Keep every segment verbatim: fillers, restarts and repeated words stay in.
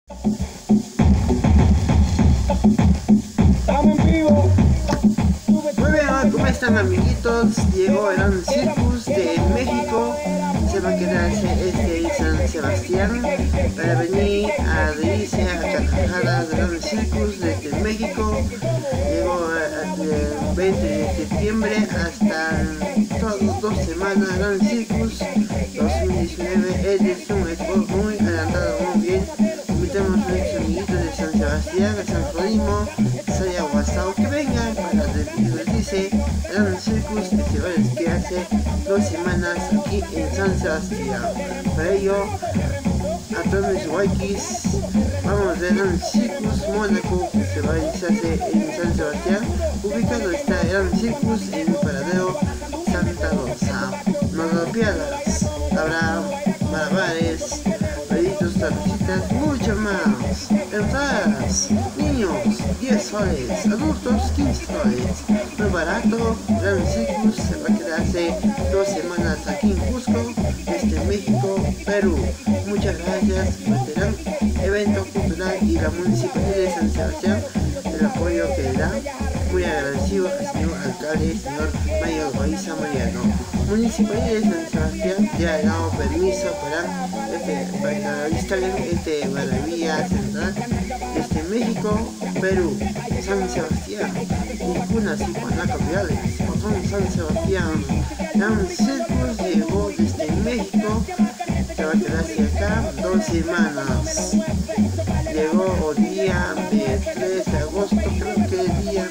Estamos en vivo. Muy bien, ¿cómo están, amiguitos? Llegó el Gran Circus de México. Se va a quedar este en San Sebastián para venir a reírse a carcajadas del Gran Circus desde México. Llegó el veinte de septiembre hasta todas dos semanas el Gran Circus dos mil diecinueve. Es un sport muy adelantado, muy bien. Invitamos a nuestros amiguitos de San Sebastián, de San Jerónimo, Saya Guasao, que vengan para divertirse el Gran Circus festivales que hace dos semanas aquí en San Sebastián. Para ello, a todos mis waikis, vamos al Gran Circus Mónaco, que se va a realizarse en San Sebastián. Ubicado está el Gran Circus en el paradero Santa Rosa. No lo pierdas, habrá malabares, peditos, tablecitas, mucho más. Entradas, niños, diez soles, adultos, quince soles. Muy barato. Gran Circus se va a quedarse dos semanas aquí en Cusco, desde México, Perú. Muchas gracias por este gran evento cultural y la Municipalidad de San Sebastián el apoyo que da. Muy agradecido al señor alcalde, señor Mayor Loaiza Mariano. Municipalidad de San Sebastián ya ha dado permiso para, este, para instalar este maravilla central desde México, Perú, San Sebastián, Ninguna Cipanaca Reales, son San Sebastián. Gran Circus llegó desde México, se va a quedarse acá dos semanas. Llegó el día de tres de agosto, creo que el día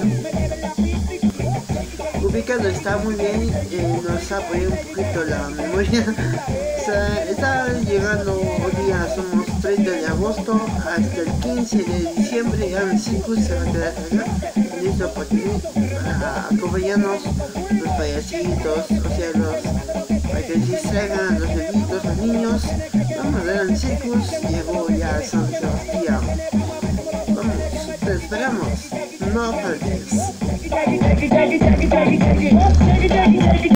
ubicado está muy bien, eh, nos ha apoyado un poquito la memoria. O sea, está llegando hoy día, somos treinta de agosto hasta el quince de diciembre. Gran Circus se va a quedar acá en esta oportunidad para acompañarnos los payasitos, o sea, los para que se distraigan los bebitos, los niños. Vamos a Gran Circus, llegó ya a San Sebastián. Vamos, te esperamos, no faltes.